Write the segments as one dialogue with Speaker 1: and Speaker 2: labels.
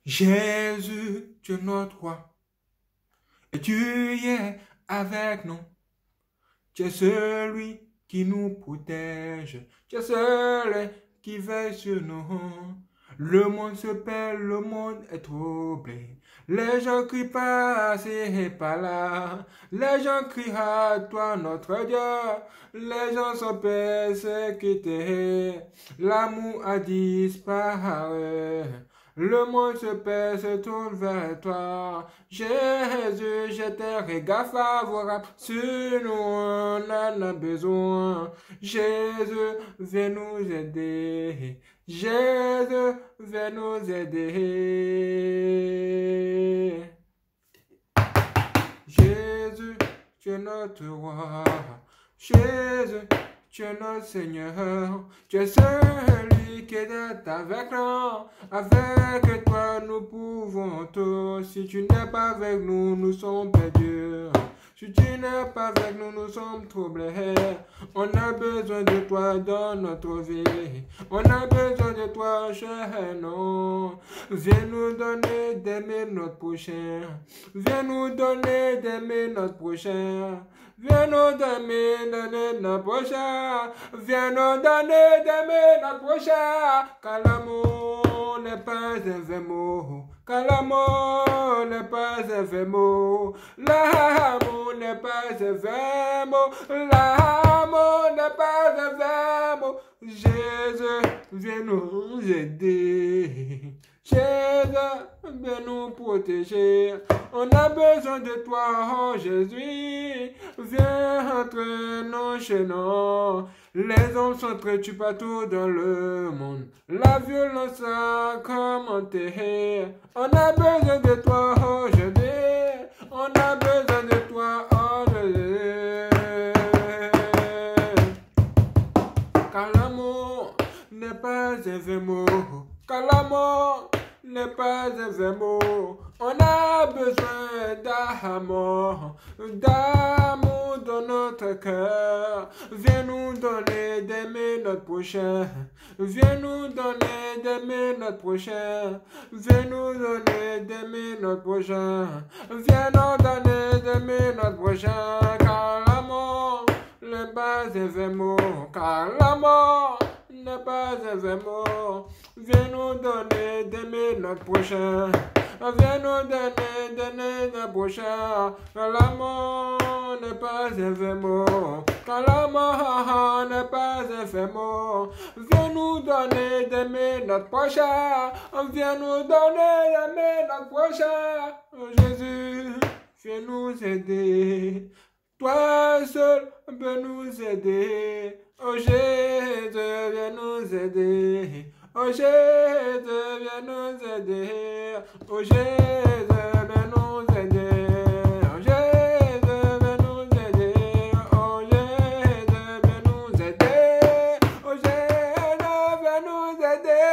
Speaker 1: Jésus, tu es notre roi, et tu es avec nous. Tu es celui qui nous protège, tu es celui qui veille sur nous. Le monde se perd, le monde est troublé. Les gens crient par-ci et par-là. Les gens crient à toi, notre Dieu. Les gens sont persécutés. L'amour a disparu. Le monde se perd, se tourne vers toi. Jésus, je t'ai regard favorable. Sur nous, on en a besoin. Jésus, viens nous aider. Jésus, viens nous aider. Jésus, tu es notre roi. Jésus, tu es notre Seigneur. Tu es celui qui est avec nous. Avec toi, nous pouvons tout. Si tu n'es pas avec nous, nous sommes perdus. Si tu n'es pas avec nous, nous sommes troublés. On a besoin de toi dans notre vie. On a besoin de toi chez nous. Viens nous donner d'aimer notre prochain. Viens nous donner d'aimer notre prochain. Viens nous donner d'aimer notre prochain. Viens nous donner d'aimer notre prochain. Car l'amour n'est pas un vain mot. Car l'amour n'est pas un vain mot. L'amour n'est pas un vain mot. L'amour n'est pas un vain mot. Jésus, viens nous aider. Jésus, viens nous protéger. On a besoin de toi, oh Jésus. Viens entre nous chez nous. Les hommes sont très tués partout dans le monde. La violence a commenté. On a besoin de toi, oh Jésus. On a besoin de toi, oh Jésus. Car l'amour n'est pas un vain mot. Car l'amour n'est pas un vain mot. On a besoin d'amour, d'amour dans notre cœur. Viens nous donner d'aimer notre prochain. Viens nous donner d'aimer notre prochain. Viens nous donner d'aimer notre prochain. Viens nous donner d'aimer notre prochain. Car l'amour n'est pas un vain mot. Car l'amour n'est pas un vain mot. Viens nous donner d'aimer notre prochain. Viens nous donner notre prochain. Car l'amour n'est pas un vain mot. Car l'amour n'est pas un vain mot. Viens nous donner d'aimer notre prochain. Viens nous donner d'aimer notre prochain. Oh Jésus, viens nous aider. Toi seul peux nous aider. Oh Jésus, viens nous aider. Oh Jésus, viens nous aider. Oh Jésus, viens nous aider. Oh Jésus, viens nous aider. Oh Jésus, viens nous aider. Oh Jésus, viens nous aider.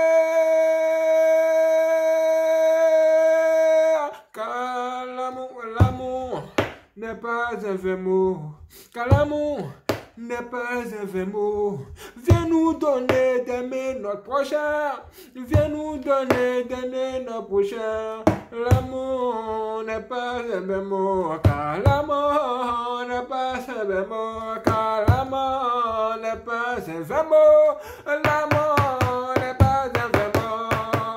Speaker 1: Car l'amour n'est pas un vain mot. Car l'amour n'est pas un vain mot. Viens nous donner d'aimer notre prochain. Viens nous donner d'aimer notre prochain. L'amour n'est pas un vain mot. Car l'amour n'est pas un vain mot. Car l'amour n'est pas un vain mot. L'amour n'est pas un vain mot.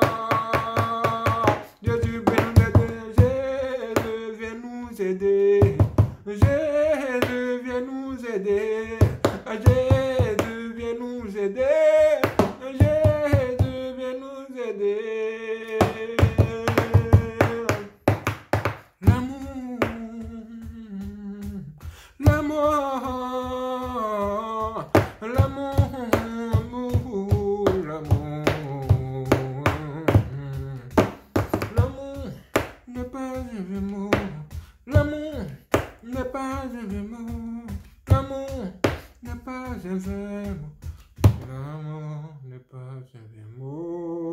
Speaker 1: Jésus, viens nous aider. Jésus, viens nous aider. Jésus, viens nous aider. Jésus, viens nous aider. L'amour, l'amour, l'amour, l'amour, l'amour n'est pas un vain mot. L'amour n'est pas un vain mot. L'amour n'est pas un vain mot. L'amour n'est pas un vain mot.